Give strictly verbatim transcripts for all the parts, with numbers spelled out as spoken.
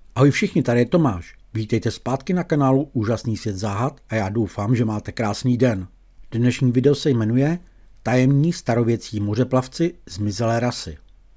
Ahoj všichni, tady je Tomáš. Vítejte zpátky na kanálu Úžasný svět záhad a já doufám, že máte krásný den. Dnešní video se jmenuje Tajemní starověcí mořeplavci zmizelé rasy.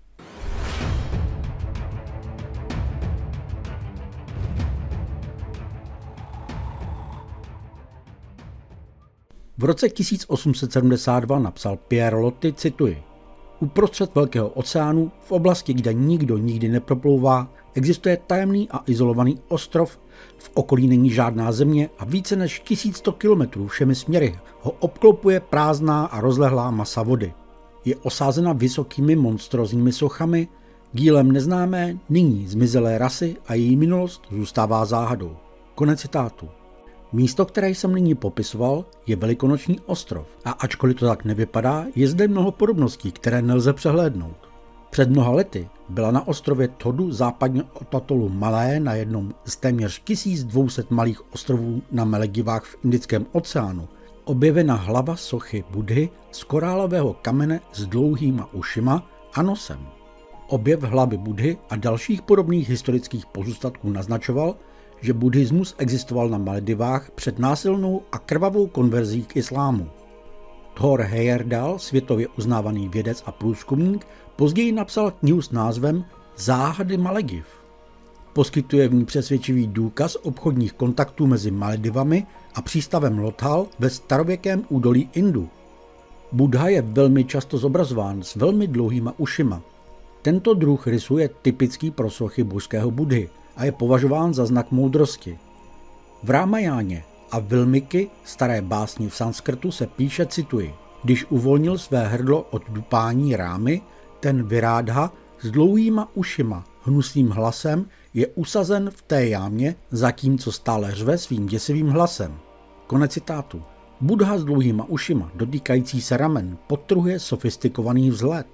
V roce tisíc osm set sedmdesát dva napsal Pierre Loti, cituji: Uprostřed Velkého oceánu, v oblasti, kde nikdo nikdy neproplouvá, existuje tajemný a izolovaný ostrov, v okolí není žádná země a více než tisíc sto kilometrů všemi směry ho obklopuje prázdná a rozlehlá masa vody. Je osázena vysokými monstrózními sochami, dílem neznámé, nyní zmizelé rasy a její minulost zůstává záhadou. Konec citátu. Místo, které jsem nyní popisoval, je Velikonoční ostrov a ačkoliv to tak nevypadá, je zde mnoho podobností, které nelze přehlédnout. Před mnoha lety byla na ostrově Thodu západně od atolu Malé na jednom z téměř tisíc dvě stě malých ostrovů na Maledivách v Indickém oceánu objevena hlava sochy Buddhy z korálového kamene s dlouhýma ušima a nosem. Objev hlavy Buddhy a dalších podobných historických pozůstatků naznačoval, že buddhismus existoval na Maledivách před násilnou a krvavou konverzí k islámu. Thor Heyerdahl, světově uznávaný vědec a průzkumník, později napsal knihu s názvem Záhady Malediv. Poskytuje v ní přesvědčivý důkaz obchodních kontaktů mezi Maledivami a přístavem Lothal ve starověkém údolí Indu. Buddha je velmi často zobrazován s velmi dlouhýma ušima. Tento druh rysu je typický pro sochy božského Buddhy a je považován za znak moudrosti. V Rámajáně a Vilmiky, staré básni v sanskrtu, se píše, cituji: Když uvolnil své hrdlo od dupání Rámy, ten Virádha s dlouhýma ušima, hnusným hlasem je usazen v té jámě, zatímco stále řve svým děsivým hlasem. Konec citátu. Buddha s dlouhýma ušima, dotýkající se ramen, podtrhuje sofistikovaný vzhled.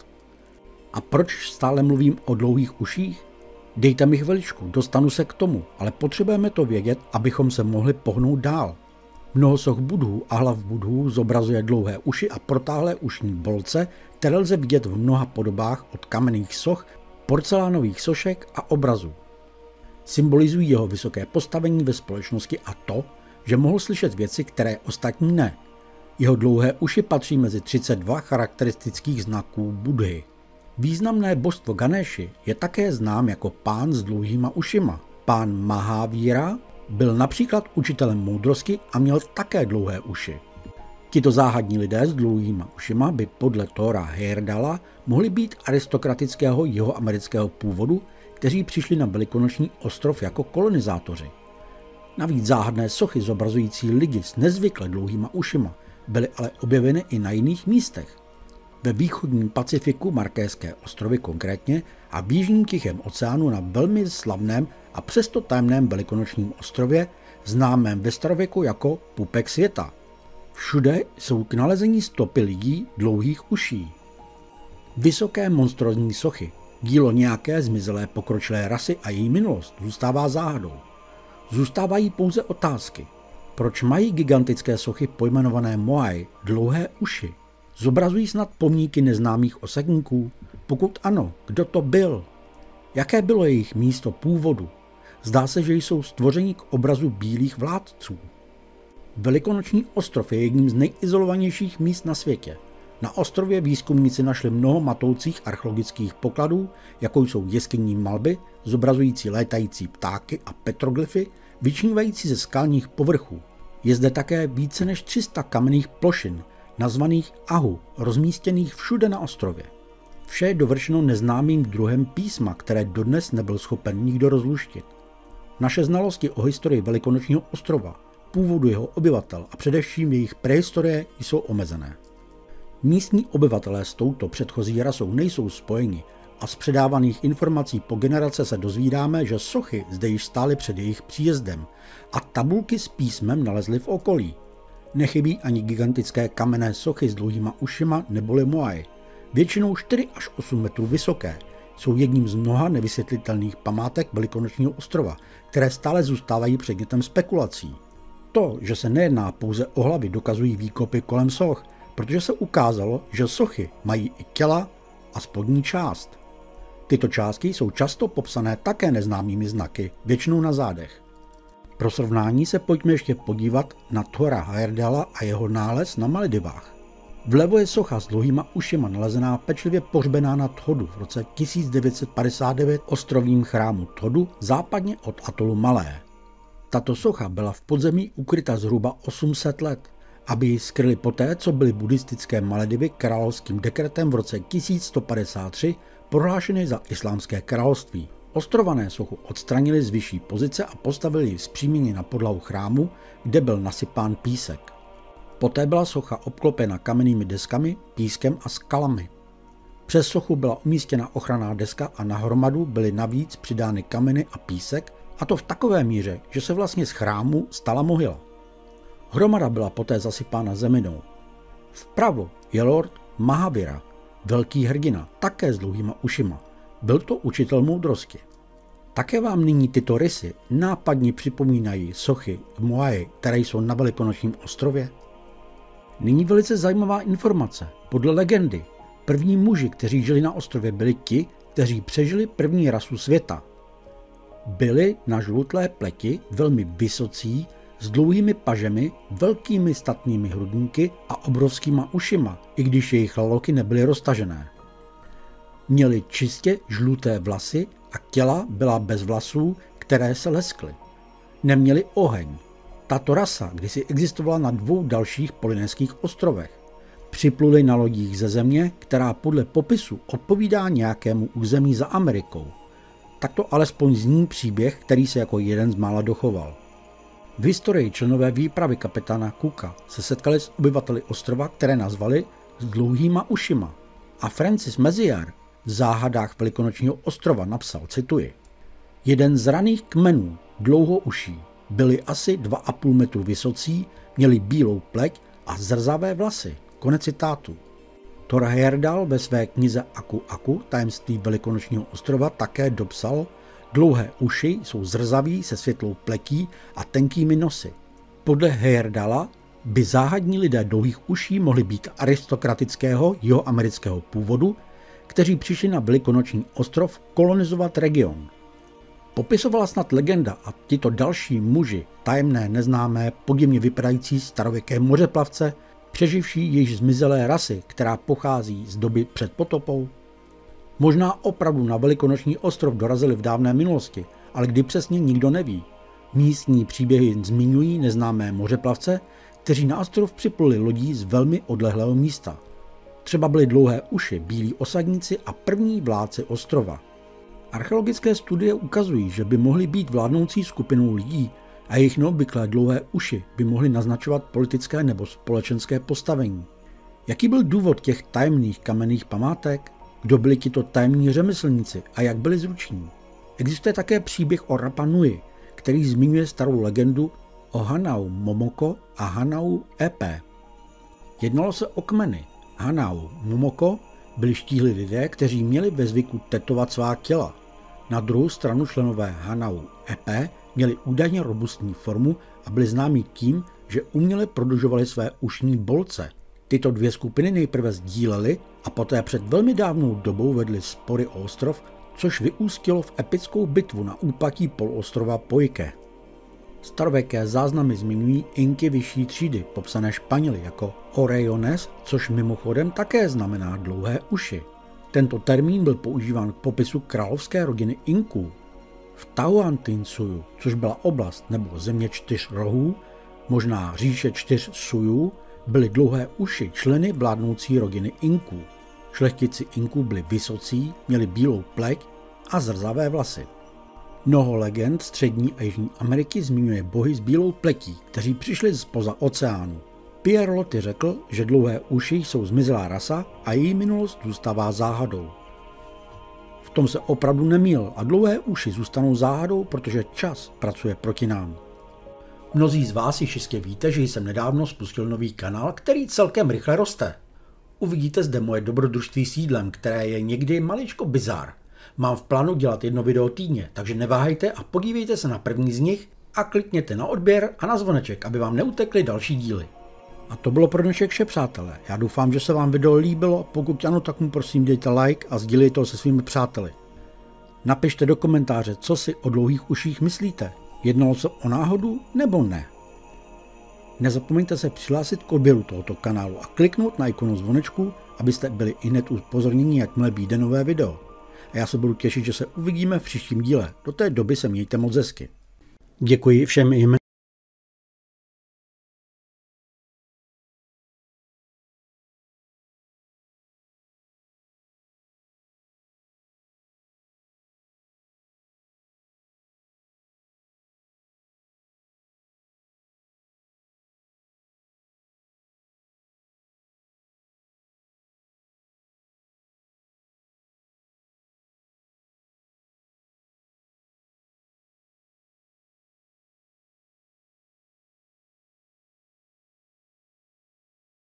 A proč stále mluvím o dlouhých uších? Dejte mi chviličku, dostanu se k tomu, ale potřebujeme to vědět, abychom se mohli pohnout dál. Mnoho soch Buddhů a hlav Buddhů zobrazuje dlouhé uši a protáhlé ušní bolce, které lze vidět v mnoha podobách od kamenných soch, porcelánových sošek a obrazů. Symbolizují jeho vysoké postavení ve společnosti a to, že mohl slyšet věci, které ostatní ne. Jeho dlouhé uši patří mezi třicet dva charakteristických znaků Buddhy. Významné božstvo Ganeši je také znám jako pán s dlouhýma ušima. Pán Mahavíra byl například učitelem moudrosti a měl také dlouhé uši. Tito záhadní lidé s dlouhýma ušima by podle Thora Heyerdahla mohli být aristokratického jihoamerického původu, kteří přišli na Velikonoční ostrov jako kolonizátoři. Navíc záhadné sochy zobrazující lidi s nezvykle dlouhýma ušima byly ale objeveny i na jiných místech. Ve východním Pacifiku, Markéské ostrovy konkrétně, a v jižním Tichém oceánu na velmi slavném a přesto tajemném Velikonočním ostrově, známém ve starověku jako Pupek světa. Všude jsou k nalezení stopy lidí dlouhých uší. Vysoké monstrózní sochy, dílo nějaké zmizelé pokročilé rasy a její minulost zůstává záhadou. Zůstávají pouze otázky. Proč mají gigantické sochy pojmenované Moai dlouhé uši? Zobrazují snad pomníky neznámých osadníků? Pokud ano, kdo to byl? Jaké bylo jejich místo původu? Zdá se, že jsou stvořeni k obrazu bílých vládců. Velikonoční ostrov je jedním z nejizolovanějších míst na světě. Na ostrově výzkumníci našli mnoho matoucích archeologických pokladů, jako jsou jeskynní malby, zobrazující létající ptáky a petroglyfy, vyčnívající ze skalních povrchů. Je zde také více než tři sta kamenných plošin, nazvaných Ahu, rozmístěných všude na ostrově. Vše je dovršeno neznámým druhem písma, které dodnes nebyl schopen nikdo rozluštit. Naše znalosti o historii Velikonočního ostrova, původu jeho obyvatel a především jejich prehistorie jsou omezené. Místní obyvatelé s touto předchozí rasou nejsou spojeni a z předávaných informací po generace se dozvídáme, že sochy zde již stály před jejich příjezdem a tabulky s písmem nalezly v okolí. Nechybí ani gigantické kamenné sochy s dlouhýma ušima neboli Moai. Většinou čtyři až osm metrů vysoké, jsou jedním z mnoha nevysvětlitelných památek Velikonočního ostrova, které stále zůstávají předmětem spekulací. To, že se nejedná pouze o hlavy, dokazují výkopy kolem soch, protože se ukázalo, že sochy mají i těla a spodní část. Tyto částky jsou často popsané také neznámými znaky, většinou na zádech. Pro srovnání se pojďme ještě podívat na Thora Heyerdala a jeho nález na Maledivách. Vlevo je socha s dlouhýma ušima nalezená pečlivě pohřbená na Thodu v roce tisíc devět set padesát devět ostrovním chrámu Thodu západně od atolu Malé. Tato socha byla v podzemí ukryta zhruba osm set let, aby ji skryli poté, co byly buddhistické Maledivy královským dekretem v roce tisíc sto padesát tři prohlášeny za islámské království. Ostrované sochu odstranili z vyšší pozice a postavili ji vzpřímeně na podlahu chrámu, kde byl nasypán písek. Poté byla socha obklopena kamennými deskami, pískem a skalami. Přes sochu byla umístěna ochranná deska a na hromadu byly navíc přidány kameny a písek, a to v takové míře, že se vlastně z chrámu stala mohyla. Hromada byla poté zasypána zeminou. Vpravo je Lord Mahavira, velký hrdina, také s dlouhýma ušima. Byl to učitel moudrosti. Také vám nyní tyto rysy nápadně připomínají sochy v Moai, které jsou na Velikonočním ostrově? Nyní velice zajímavá informace. Podle legendy, první muži, kteří žili na ostrově, byli ti, kteří přežili první rasu světa. Byli na žlutlé pleti, velmi vysocí, s dlouhými pažemi, velkými statnými hrudníky a obrovskýma ušima, i když jejich laloky nebyly roztažené. Měli čistě žluté vlasy a těla byla bez vlasů, které se leskly. Neměli oheň. Tato rasa kdysi existovala na dvou dalších polynéských ostrovech. Připluli na lodích ze země, která podle popisu odpovídá nějakému území za Amerikou. Takto alespoň zní příběh, který se jako jeden z mála dochoval. V historii členové výpravy kapitána Cooka se setkali s obyvateli ostrova, které nazvali s dlouhýma ušima. A Francis Mezier v záhadách Velikonočního ostrova napsal, cituji, jeden z raných kmenů dlouhouší byli asi dva a půl metru vysocí, měli bílou pleť a zrzavé vlasy. Konec citátu. Thor Heyerdahl ve své knize Aku Aku, tajemství Velikonočního ostrova, také dopsal, dlouhé uši jsou zrzaví se světlou pletí a tenkými nosy. Podle Heyerdala by záhadní lidé dlouhých uší mohli být aristokratického jihoamerického původu, kteří přišli na Velikonoční ostrov kolonizovat region. Popisovala snad legenda a tito další muži, tajemné, neznámé, podivně vypadající starověké mořeplavce, přeživší již zmizelé rasy, která pochází z doby před potopou? Možná opravdu na Velikonoční ostrov dorazili v dávné minulosti, ale kdy přesně nikdo neví. Místní příběhy zmiňují neznámé mořeplavce, kteří na ostrov připluli lodí z velmi odlehlého místa. Třeba byly dlouhé uši, bílí osadníci a první vládci ostrova. Archeologické studie ukazují, že by mohly být vládnoucí skupinou lidí a jejich neobvyklé dlouhé uši by mohly naznačovat politické nebo společenské postavení. Jaký byl důvod těch tajemných kamenných památek? Kdo byli tito tajemní řemeslníci a jak byli zruční? Existuje také příběh o Rapa Nui, který zmiňuje starou legendu o Hanau Momoko a Hanau Epe. Jednalo se o kmeny. Hanau Momoko byli štíhlí lidé, kteří měli ve zvyku tetovat svá těla. Na druhou stranu členové Hanau Epe měli údajně robustní formu a byli známí tím, že uměle prodlužovali své ušní bolce. Tyto dvě skupiny nejprve sdílely a poté před velmi dávnou dobou vedly spory o ostrov, což vyústilo v epickou bitvu na úpatí poloostrova Poike. Starověké záznamy zmiňují Inky vyšší třídy, popsané Španěli jako orejones, což mimochodem také znamená dlouhé uši. Tento termín byl používán k popisu královské rodiny Inků. V Tahuantinsuyu, což byla oblast nebo země čtyř rohů, možná říše čtyř sujů, byly dlouhé uši členy vládnoucí rodiny Inků. Šlechtici Inků byli vysocí, měli bílou pleť a zrzavé vlasy. Mnoho legend střední a jižní Ameriky zmiňuje bohy s bílou pletí, kteří přišli zpoza oceánu. Pierre Loti řekl, že dlouhé uši jsou zmizelá rasa a její minulost zůstává záhadou. V tom se opravdu nemýlil a dlouhé uši zůstanou záhadou, protože čas pracuje proti nám. Mnozí z vás již jistě víte, že jsem nedávno spustil nový kanál, který celkem rychle roste. Uvidíte zde moje dobrodružství s jídlem, které je někdy maličko bizár. Mám v plánu dělat jedno video týdně, takže neváhejte a podívejte se na první z nich a klikněte na odběr a na zvoneček, aby vám neutekly další díly. A to bylo pro dnešek vše, přátelé. Já doufám, že se vám video líbilo, pokud ano, tak mu prosím dejte like a sdílejte to se svými přáteli. Napište do komentáře, co si o dlouhých uších myslíte. Jednalo se o náhodu nebo ne? Nezapomeňte se přihlásit k odběru tohoto kanálu a kliknout na ikonu zvonečku, abyste byli ihned upozorněni, jakmile vyjde nové video. A já se budu těšit, že se uvidíme v příštím díle. Do té doby se mějte moc hezky. Děkuji všem jménem